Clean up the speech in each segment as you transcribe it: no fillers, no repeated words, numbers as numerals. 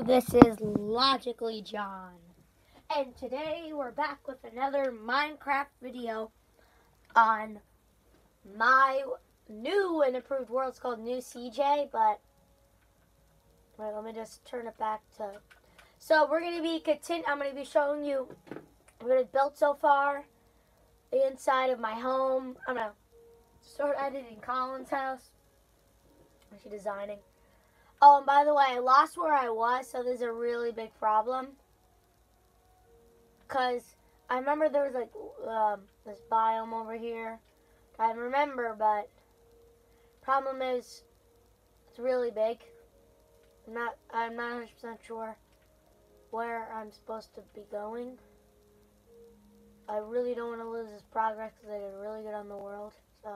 This is Logically John, and today we're back with another Minecraft video on my new and improved world. It's called New CJ, but wait, let me just turn it back to. So we're gonna be I'm gonna be showing you what I've built so far, the inside of my home. I'm gonna start editing Colin's house. Actually designing. Oh, and by the way, I lost where I was, so there's a really big problem. Because I remember there was like this biome over here. I remember, but problem is it's really big. I'm not 100% sure where I'm supposed to be going. I really don't want to lose this progress because I did really good on the world. So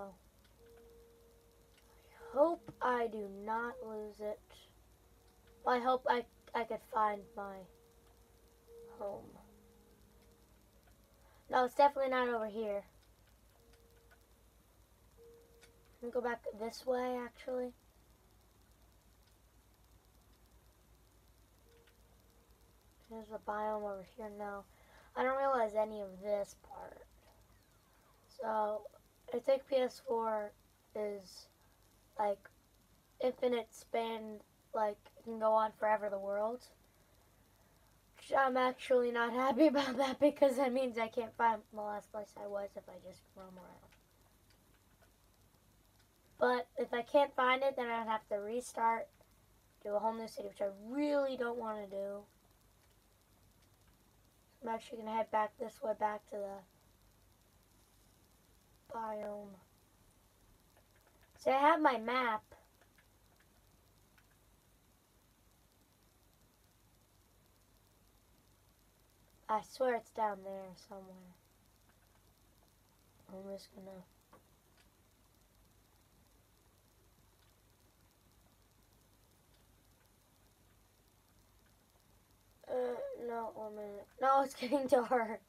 I hope I do not lose it. I hope I could find my home. No, it's definitely not over here. Let me go back this way, actually. There's a biome over here now. I don't realize any of this part. So, I think PS4 is, like, infinite span, like, it can go on forever, the world. Which I'm actually not happy about that because that means I can't find the last place I was if I just roam around. But if I can't find it, then I'd have to restart, do a whole new city, which I really don't want to do. I'm actually going to head back this way, back to the biome. So I have my map. I swear it's down there somewhere. I'm just going to... no, 1 minute. No, it's getting dark.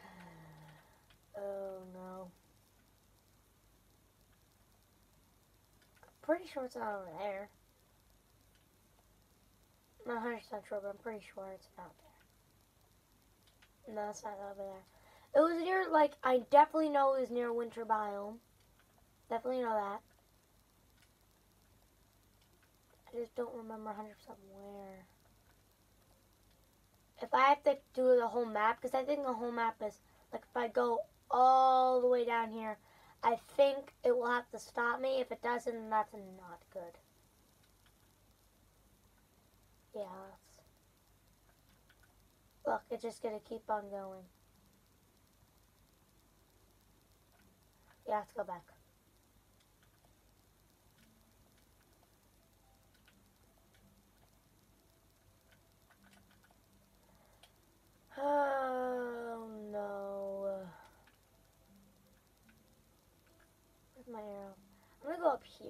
Oh, no. I'm pretty sure it's not over there. I'm not 100% sure, but I'm pretty sure it's not there. No, it's not over there. It was near, like, I definitely know it was near winter biome. Definitely know that. I just don't remember 100% where. If I have to do the whole map, because I think the whole map is, like, if I go all the way down here, I think it will have to stop me. If it doesn't, then that's not good. Yeah, look, it's just going to keep on going. Yeah, let's go back. Oh, no. Where's my arrow? I'm going to go up here.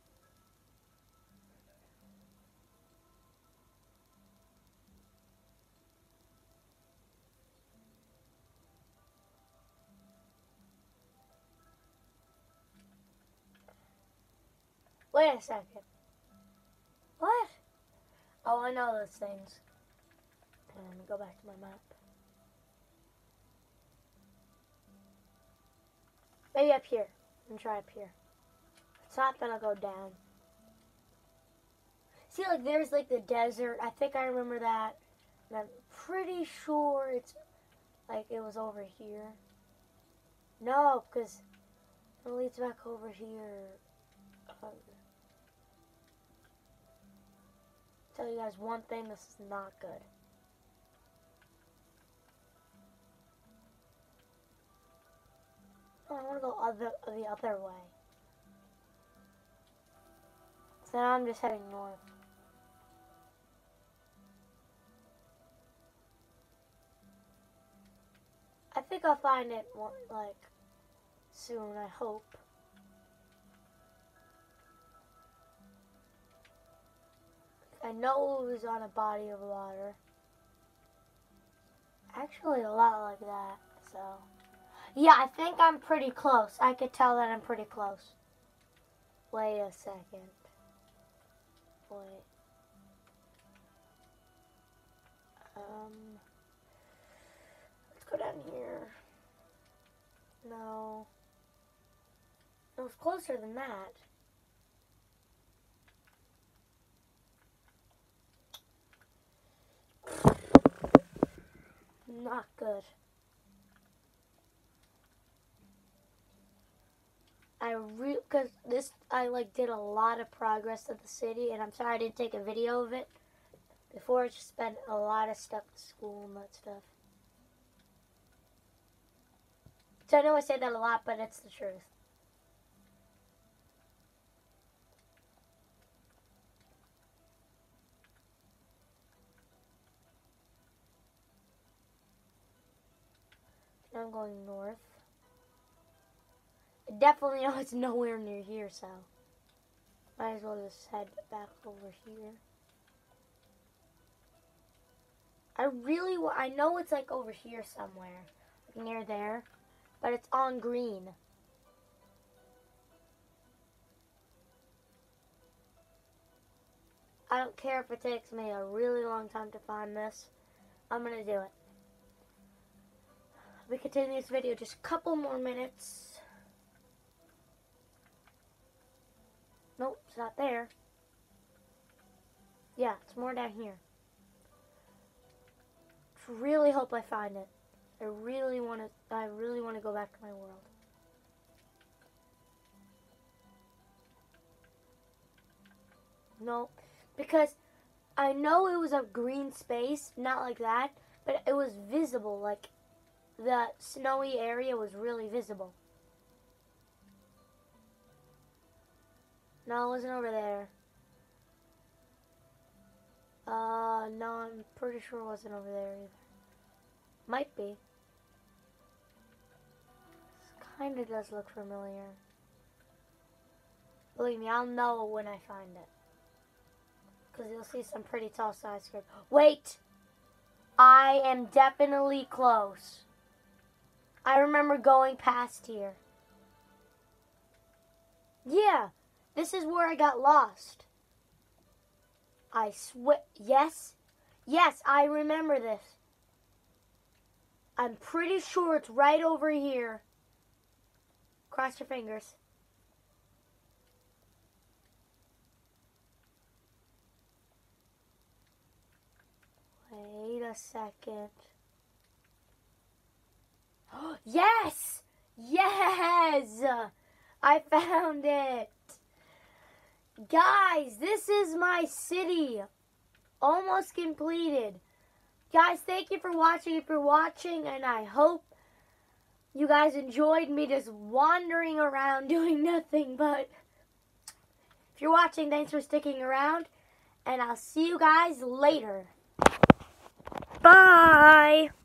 Wait a second. What? Oh, I know those things. And go back to my map. Maybe up here. I'm try up here. It's not gonna go down. See, like, there's, like, the desert. I think I remember that. And I'm pretty sure it's, like, it was over here. No, because it leads back over here. Tell you guys one thing, this is not good. Oh, I want to go the other way. So now I'm just heading north. I think I'll find it more, like, soon, I hope. I know it was on a body of water. Actually, a lot like that, so. Yeah, I think I'm pretty close. I could tell that I'm pretty close. Wait a second. Wait. Let's go down here. No. It was closer than that. Not good. I did a lot of progress at the city, and I'm sorry I didn't take a video of it before. I just spent a lot of stuff at school and that stuff. So I know I say that a lot, but it's the truth. Now I'm going north. I definitely know it's nowhere near here, so might as well just head back over here. I know it's like over here somewhere, like near there, but it's on green. I don't care if it takes me a really long time to find this. I'm gonna do it. We continue this video just a couple more minutes. Nope, it's not there. Yeah, it's more down here. Really hope I find it. I really want to go back to my world. No, because I know it was a green space, not like that, but it was visible, like the snowy area was really visible. No, it wasn't over there. No, I'm pretty sure it wasn't over there either. Might be. This kind of does look familiar. Believe me, I'll know when I find it. Because you'll see some pretty tall skyscrapers. Wait! I am definitely close. I remember going past here. Yeah, this is where I got lost. I swear, yes, I remember this. I'm pretty sure it's right over here. Cross your fingers. Wait a second. Yes! Yes! I found it. Guys, this is my city. Almost completed. Guys, thank you for watching. If you're watching, and I hope you guys enjoyed me just wandering around doing nothing. But if you're watching, thanks for sticking around. And I'll see you guys later. Bye.